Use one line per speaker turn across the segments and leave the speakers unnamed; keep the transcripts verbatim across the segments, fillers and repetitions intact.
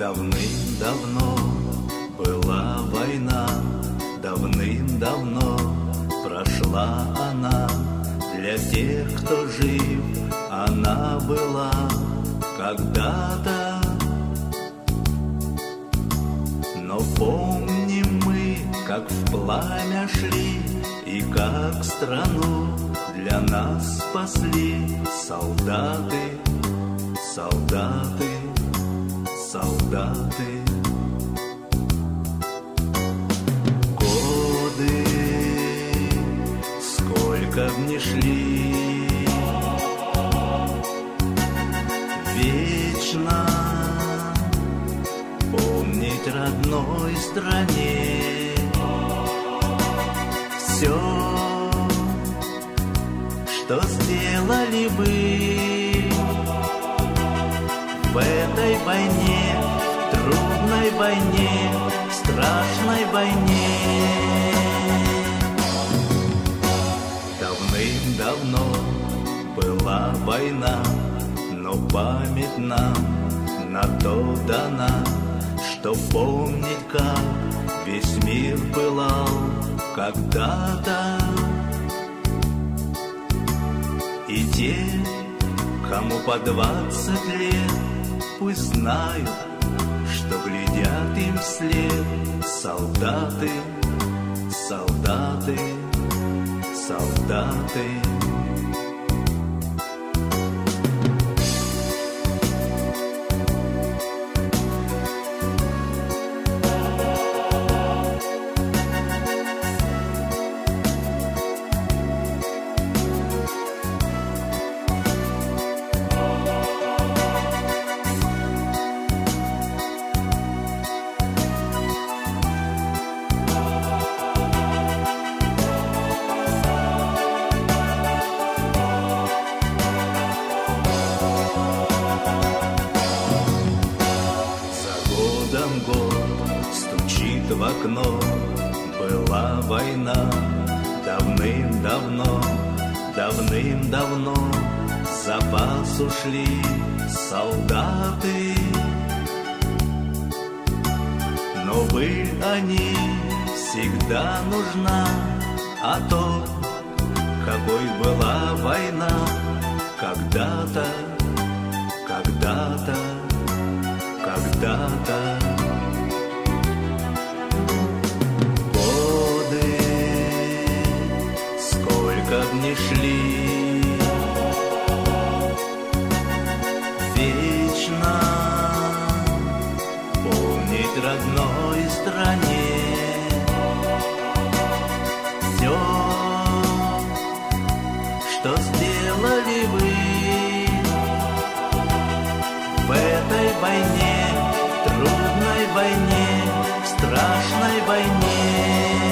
Давным-давно была война, давным-давно прошла она. Для тех, кто жив, она была когда-то. Но помним мы, как в пламя шли, и как страну для нас спасли солдаты, солдаты, солдаты. Годы, сколько б ни шли, вечно помнить родной стране все, что сделали вы в этой войне, в трудной войне, в страшной войне. Давным-давно была война, но память нам на то дана, что помнить, как весь мир пылал когда-то. И те, кому по двадцать лет, пусть знают, что глядят им вслед солдаты, солдаты, солдаты. Стучит в окно, была война, давным-давно, давным-давно в запас ушли солдаты. Но быль они всегда нужна, а то, какой была война когда-то, когда-то, когда-то. Как ни шли, вечно помнить родной стране все, что сделали вы в этой войне, в трудной войне, в страшной войне.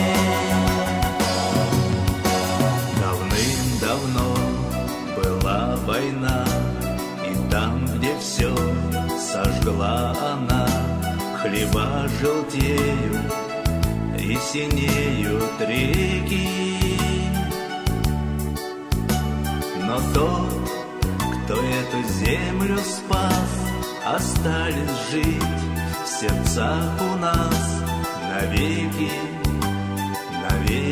Давно была война, и там, где все сожгла она, хлеба желтеют и синеют реки. Но тот, кто эту землю спас, остались жить в сердцах у нас навеки, навеки.